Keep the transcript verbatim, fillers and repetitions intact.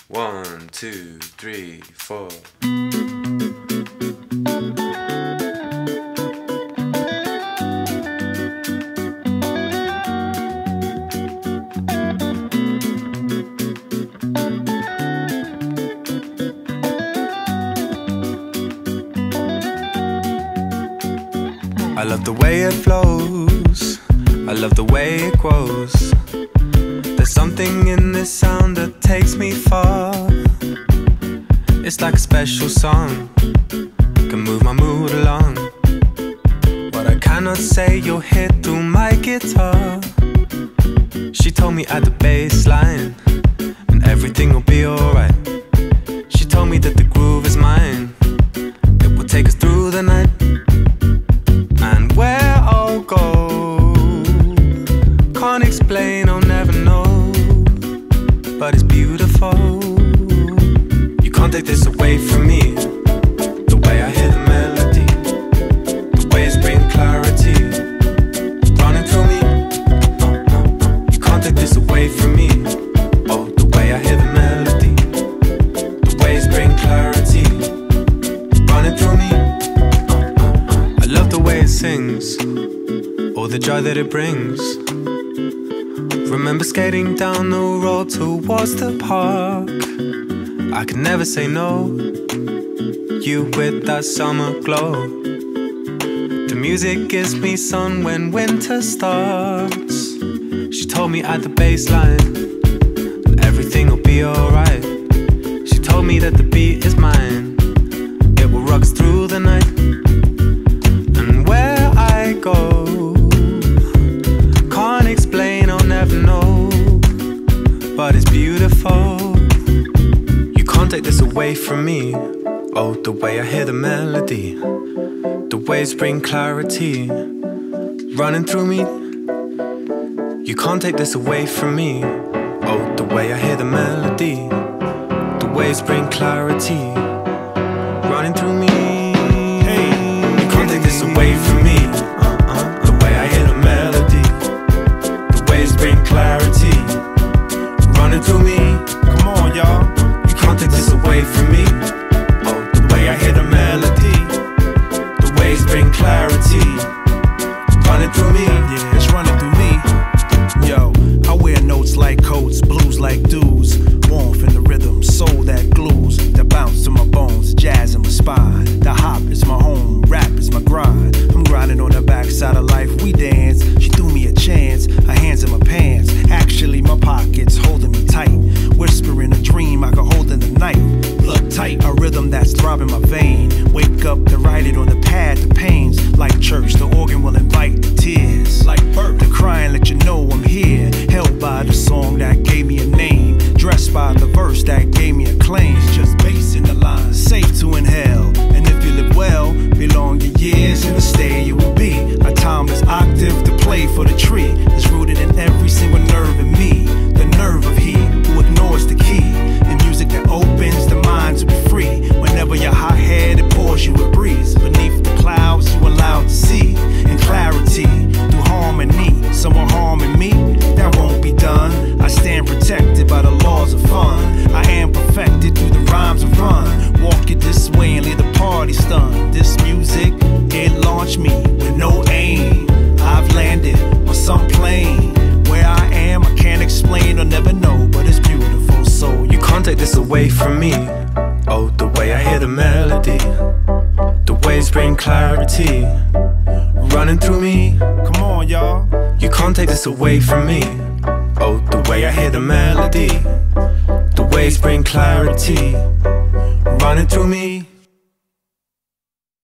One, two, three, four. I love the way it flows, I love the way it grows. There's something in this sound that takes me far. It's like a special song, can move my mood along. What I cannot say you'll hear through my guitar. She told me at the bass line, and everything will be alright. She told me that the groove is mine, it will take us through the night. And where I'll go, can't explain, I'll never know, but it's beautiful. You can't take this away from me. The way I hear the melody, the way it's bringing clarity, running through me. You can't take this away from me. Oh, the way I hear the melody, the way it's bringing clarity, running through me. I love the way it sings, all the joy that it brings. Remember skating down the road towards the park. I could never say no, you with that summer glow. The music gives me sun when winter starts. She told me at the bass line, everything will be alright. She told me that the beat is mine, it will rock us through the night. And where I go, can't explain, I'll never know, but it's beautiful. You can't take this away from me. Oh, the way I hear the melody, the waves bring clarity, running through me. You can't take this away from me. Oh, the way I hear the melody, the waves bring clarity, running through me. Hey, you can't take this away from me. Uh-uh. The way I hear the melody, the waves bring clarity, running through me. Come on, y'all. You can't take this away from me. Oh, the way I hear the melody, the waves bring clarity, running through me. Yeah, it's running through me. Yo, I wear notes like coats, blues like dudes, warmth in the rhythm, soul that glues, that bounce to my bones, jazz in my spine. The hop is my home, rap is my grind. I'm grinding on the backside of life, we dance. She threw me a chance, her hands in my pants. Actually, my pockets holding me tight, whispering a dream I could hold in the night. Blood tight, a rhythm that's throbbing my vein. Wake up to write it on the pad, the pains. Like church, the organ will invite the tears. Like birth, the crying let you know I'm here. Held by the song that gave me a name, dressed by the verse that gave me a claim. It's just bass in the line, safe to inhale. And if you live well, belong your years in the stay you will be. A timeless octave to play for the tree is rooted in every single nerve in me. The nerve of he who ignores the key in music that opens the mind to be free. Whenever your hot head it pours you a breeze beneath the clouds you allowed to see in clarity through harmony. Someone harming me, that won't be done. I stand protected by the laws of fun. I am perfected through the rhymes of run. Walk it this way and leave the party stunned. This music, it launched me with no aim. I've landed on some plane where I am, I can't explain or never know, but it's beautiful. So You can't take this away from me. Oh, the way I hear the melody, the waves bring clarity, running through me. come on, y'all. You can't take this away from me. Oh, the way I hear the melody, the waves bring clarity, running through me.